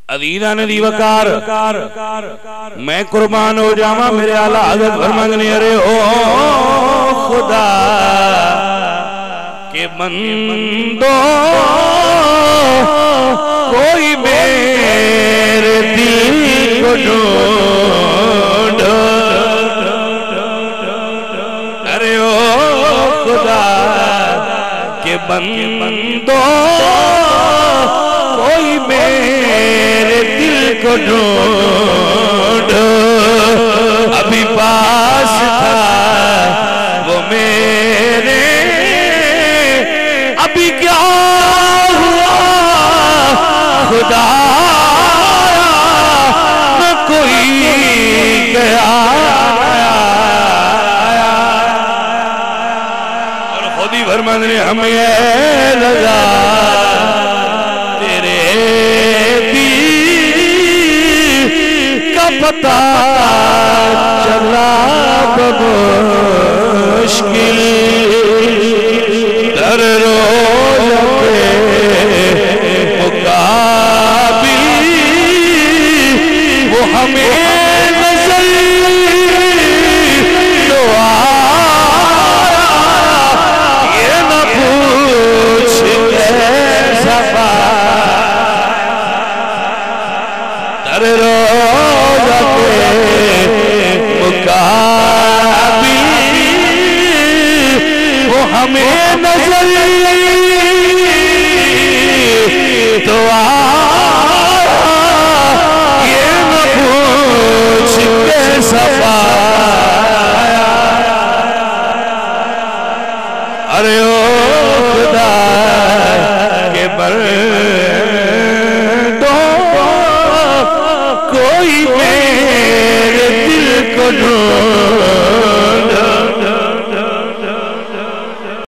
عزیزان دی وقار میں قربان ہو جاواں میرے اعلیٰ حضرت فرماندے ارے او خدا کہ بندوں کوئی میرے دل کو ڈھونڈ ارے او خدا کہ بندوں کوئی میرے دل کو ڈھونڈ ابھی پاس تھا وہ میرے ابھی کیا ہوا خدا نہ کوئی گیا اور خود ہی فرمان نے ہمیں لگا تیرے دل کا پتہ چلا بمشکل در روز مقابل وہ ہمیں نظر تو آیا یہ نہ پوچھ کیسا در روز مقابل وہ ہمیں نظر تو